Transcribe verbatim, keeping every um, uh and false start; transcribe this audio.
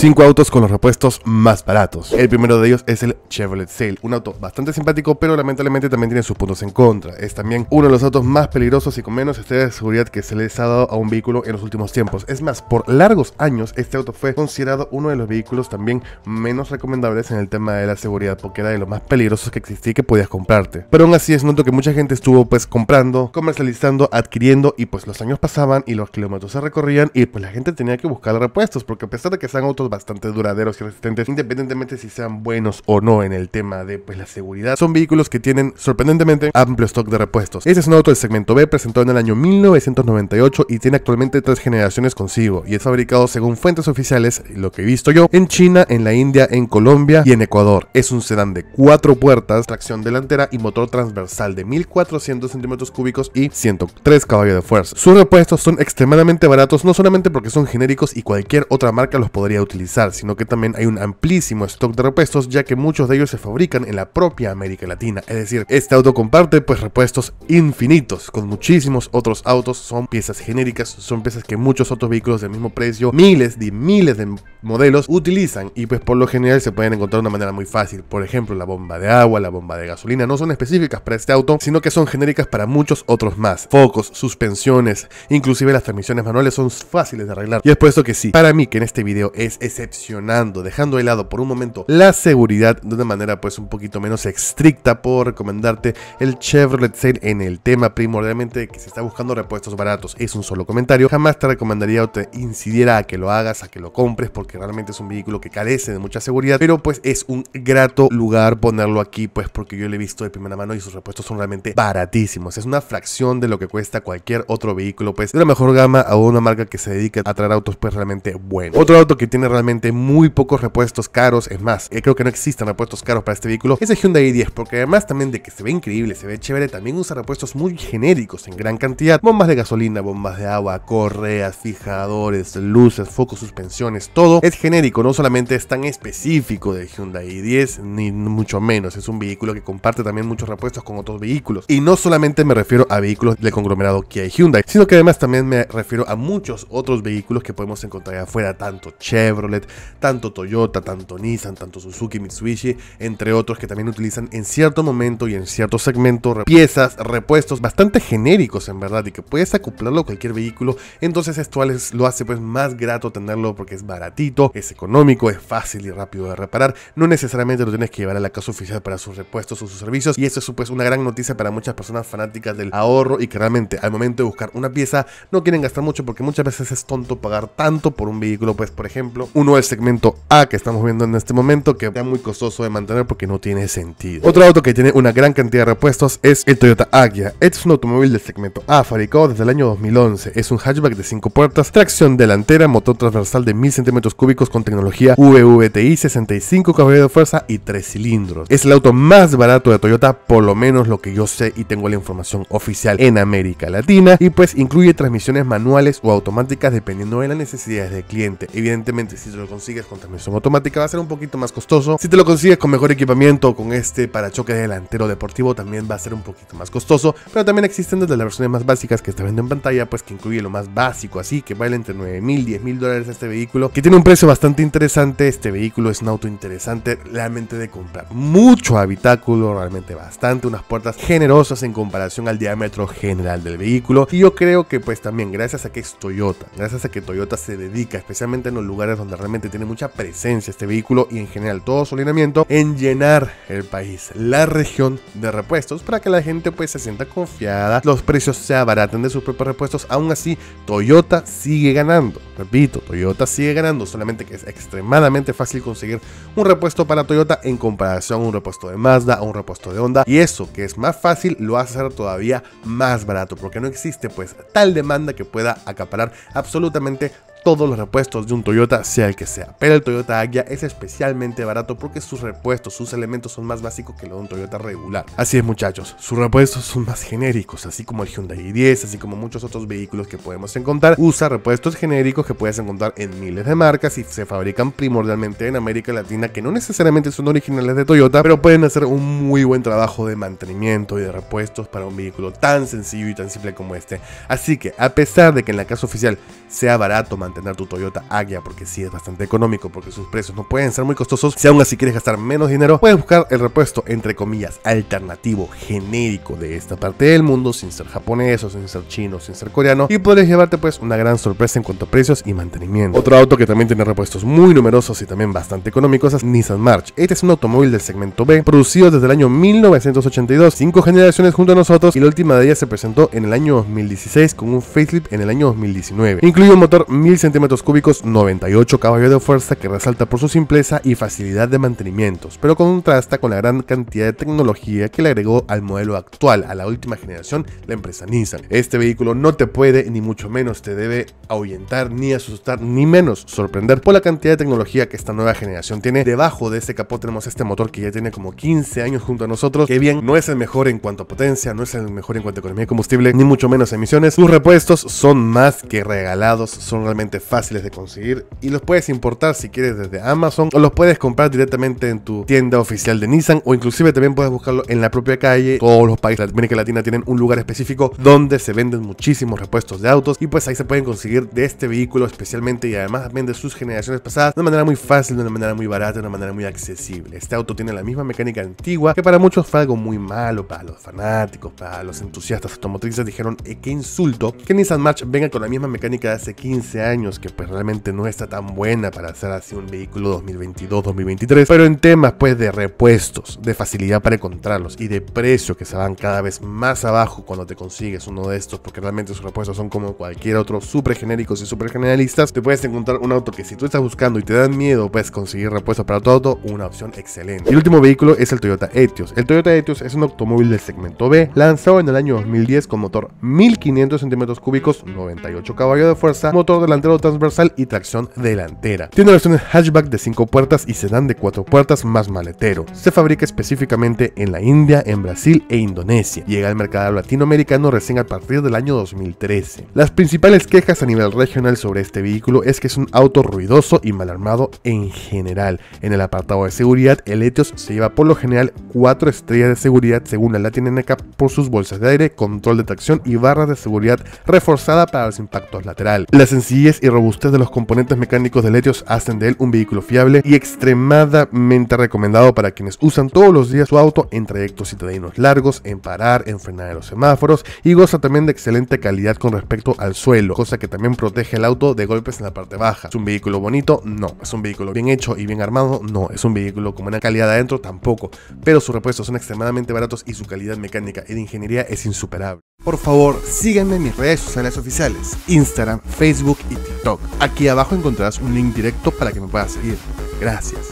cinco autos con los repuestos más baratos. El primero de ellos es el Chevrolet Sail, un auto bastante simpático, pero lamentablemente también tiene sus puntos en contra. Es también uno de los autos más peligrosos y con menos estrés de seguridad que se les ha dado a un vehículo en los últimos tiempos. Es más, por largos años este auto fue considerado uno de los vehículos también menos recomendables en el tema de la seguridad, porque era de los más peligrosos que existía y que podías comprarte. Pero aún así es un auto que mucha gente estuvo pues comprando, comercializando, adquiriendo, y pues los años pasaban y los kilómetros se recorrían y pues la gente tenía que buscar repuestos, porque a pesar de que sean autos bastante duraderos y resistentes, independientemente si sean buenos o no en el tema de pues la seguridad, son vehículos que tienen sorprendentemente amplio stock de repuestos. Este es un auto del segmento B, presentado en el año mil novecientos noventa y ocho y tiene actualmente tres generaciones consigo, y es fabricado según fuentes oficiales, lo que he visto yo, en China, en la India, en Colombia y en Ecuador. Es un sedán de cuatro puertas, tracción delantera y motor transversal de mil cuatrocientos centímetros cúbicos y ciento tres caballos de fuerza. Sus repuestos son extremadamente baratos, no solamente porque son genéricos y cualquier otra marca los podría utilizar, sino que también hay un amplísimo stock de repuestos, ya que muchos de ellos se fabrican en la propia América Latina. Es decir, este auto comparte pues repuestos infinitos con muchísimos otros autos. Son piezas genéricas, son piezas que muchos otros vehículos del mismo precio, miles de miles de modelos, utilizan, y pues por lo general se pueden encontrar de una manera muy fácil. Por ejemplo, la bomba de agua, la bomba de gasolina no son específicas para este auto, sino que son genéricas para muchos otros más. Focos, suspensiones, inclusive las transmisiones manuales son fáciles de arreglar. Y es por esto que sí, para mí que en este video es excepcionando, dejando de lado por un momento la seguridad de una manera pues un poquito menos estricta, puedo recomendarte el Chevrolet Sail en el tema primordialmente que se está buscando repuestos baratos. Es un solo comentario, jamás te recomendaría o te incidiera a que lo hagas, a que lo compres, porque realmente es un vehículo que carece de mucha seguridad, pero pues es un grato lugar ponerlo aquí, pues porque yo lo he visto de primera mano y sus repuestos son realmente baratísimos. Es una fracción de lo que cuesta cualquier otro vehículo pues de la mejor gama, a una marca que se dedica a traer autos pues realmente buenos. Otro auto que tiene realmente muy pocos repuestos caros, es más, eh, creo que no existen repuestos caros para este vehículo, es el Hyundai i diez, porque además también de que se ve increíble, se ve chévere, también usa repuestos muy genéricos en gran cantidad: bombas de gasolina, bombas de agua, correas, fijadores, luces, focos, suspensiones, todo es genérico. No solamente es tan específico del Hyundai i diez, ni mucho menos, es un vehículo que comparte también muchos repuestos con otros vehículos, y no solamente me refiero a vehículos del conglomerado Kia y Hyundai, sino que además también me refiero a muchos otros vehículos que podemos encontrar afuera, tanto Chevrolet, tanto Toyota, tanto Nissan, tanto Suzuki, Mitsubishi, entre otros, que también utilizan en cierto momento y en cierto segmento piezas, repuestos bastante genéricos en verdad, y que puedes acoplarlo a cualquier vehículo. Entonces esto lo hace pues más grato tenerlo, porque es baratito, es económico, es fácil y rápido de reparar. No necesariamente lo tienes que llevar a la casa oficial para sus repuestos o sus servicios, y eso es pues una gran noticia para muchas personas fanáticas del ahorro y que realmente al momento de buscar una pieza no quieren gastar mucho, porque muchas veces es tonto pagar tanto por un vehículo, pues por ejemplo uno del segmento A que estamos viendo en este momento, que es muy costoso de mantener porque no tiene sentido. Otro auto que tiene una gran cantidad de repuestos es el Toyota Agya. Este es un automóvil del segmento A, fabricado desde el año dos mil once. Es un hatchback de cinco puertas, tracción delantera, motor transversal de mil centímetros cúbicos con tecnología V V T i, sesenta y cinco caballos de fuerza y tres cilindros. Es el auto más barato de Toyota, por lo menos lo que yo sé y tengo la información oficial en América Latina, y pues incluye transmisiones manuales o automáticas dependiendo de las necesidades del cliente. Evidentemente, si te lo consigues con transmisión automática va a ser un poquito más costoso. Si te lo consigues con mejor equipamiento, con este parachoques delantero deportivo, también va a ser un poquito más costoso. Pero también existen desde las versiones más básicas que está viendo en pantalla, pues que incluye lo más básico, así que vale entre nueve mil, diez mil dólares este vehículo, que tiene un precio bastante interesante. Este vehículo es un auto interesante realmente de comprar, mucho habitáculo, realmente bastante, unas puertas generosas en comparación al diámetro general del vehículo, y yo creo que pues también gracias a que es Toyota, gracias a que Toyota se dedica, especialmente en los lugares donde realmente tiene mucha presencia este vehículo y en general todo su alineamiento, en llenar el país, la región de repuestos, para que la gente pues se sienta confiada, los precios se abaraten de sus propios repuestos. Aún así Toyota sigue ganando, repito, Toyota sigue ganando, solamente que es extremadamente fácil conseguir un repuesto para Toyota en comparación a un repuesto de Mazda, a un repuesto de Honda, y eso que es más fácil lo hace ser todavía más barato, porque no existe pues tal demanda que pueda acaparar absolutamente todos los repuestos de un Toyota, sea el que sea. Pero el Toyota Agya es especialmente barato porque sus repuestos, sus elementos son más básicos que los de un Toyota regular. Así es, muchachos, sus repuestos son más genéricos, así como el Hyundai i diez, así como muchos otros vehículos que podemos encontrar. Usa repuestos genéricos que puedes encontrar en miles de marcas y se fabrican primordialmente en América Latina, que no necesariamente son originales de Toyota, pero pueden hacer un muy buen trabajo de mantenimiento y de repuestos para un vehículo tan sencillo y tan simple como este. Así que, a pesar de que en la casa oficial sea barato mantener mantener tu Toyota Agya, porque sí es bastante económico, porque sus precios no pueden ser muy costosos. Si aún así quieres gastar menos dinero, puedes buscar el repuesto entre comillas alternativo, genérico de esta parte del mundo, sin ser japonés o sin ser chino, sin ser coreano, y puedes llevarte pues una gran sorpresa en cuanto a precios y mantenimiento. Otro auto que también tiene repuestos muy numerosos y también bastante económicos es Nissan March. Este es un automóvil del segmento B, producido desde el año mil novecientos ochenta y dos, cinco generaciones junto a nosotros, y la última de ellas se presentó en el año dos mil dieciséis con un facelift en el año dos mil diecinueve. Incluye un motor mil centímetros cúbicos, noventa y ocho caballos de fuerza, que resalta por su simpleza y facilidad de mantenimientos, pero contrasta con la gran cantidad de tecnología que le agregó al modelo actual, a la última generación, la empresa Nissan. Este vehículo no te puede, ni mucho menos te debe ahuyentar, ni asustar, ni menos sorprender por la cantidad de tecnología que esta nueva generación tiene. Debajo de este capó tenemos este motor que ya tiene como quince años junto a nosotros, que bien, no es el mejor en cuanto a potencia, no es el mejor en cuanto a economía de combustible, ni mucho menos emisiones. Sus repuestos son más que regalados, son realmente fáciles de conseguir y los puedes importar si quieres desde Amazon, o los puedes comprar directamente en tu tienda oficial de Nissan, o inclusive también puedes buscarlo en la propia calle. Todos los países de América Latina tienen un lugar específico donde se venden muchísimos repuestos de autos, y pues ahí se pueden conseguir de este vehículo especialmente, y además también de sus generaciones pasadas, de una manera muy fácil, de una manera muy barata, de una manera muy accesible. Este auto tiene la misma mecánica antigua, que para muchos fue algo muy malo, para los fanáticos, para los entusiastas automotrices dijeron eh, qué insulto que Nissan March venga con la misma mecánica de hace quince años, que pues realmente no está tan buena para hacer así un vehículo dos mil veintidós dos mil veintitrés, pero en temas pues de repuestos, de facilidad para encontrarlos y de precio, que se van cada vez más abajo cuando te consigues uno de estos, porque realmente sus repuestos son como cualquier otro, súper genéricos y súper generalistas. Te puedes encontrar un auto que si tú estás buscando y te dan miedo, puedes conseguir repuestos para tu auto, una opción excelente. Y el último vehículo es el Toyota Etios. El Toyota Etios es un automóvil del segmento B, lanzado en el año dos mil diez con motor mil quinientos centímetros cúbicos, noventa y ocho caballos de fuerza, motor delantero transversal y tracción delantera. Tiene versiones hatchback de cinco puertas y sedán de cuatro puertas más maletero. Se fabrica específicamente en la India, en Brasil e Indonesia. Llega al mercado latinoamericano recién a partir del año dos mil trece. Las principales quejas a nivel regional sobre este vehículo es que es un auto ruidoso y mal armado en general. En el apartado de seguridad, el Etios se lleva por lo general cuatro estrellas de seguridad según la Latin N C A P por sus bolsas de aire, control de tracción y barras de seguridad reforzada para los impactos laterales. La sencillez y robustez de los componentes mecánicos del Etios hacen de él un vehículo fiable y extremadamente recomendado para quienes usan todos los días su auto en trayectos citadinos largos, en parar, en frenar en los semáforos, y goza también de excelente calidad con respecto al suelo, cosa que también protege el auto de golpes en la parte baja. ¿Es un vehículo bonito? No. ¿Es un vehículo bien hecho y bien armado? No. ¿Es un vehículo con buena calidad adentro? Tampoco. Pero sus repuestos son extremadamente baratos y su calidad mecánica y de ingeniería es insuperable. Por favor, síganme en mis redes sociales oficiales, Instagram, Facebook y TikTok. Aquí abajo encontrarás un link directo para que me puedas seguir. Gracias.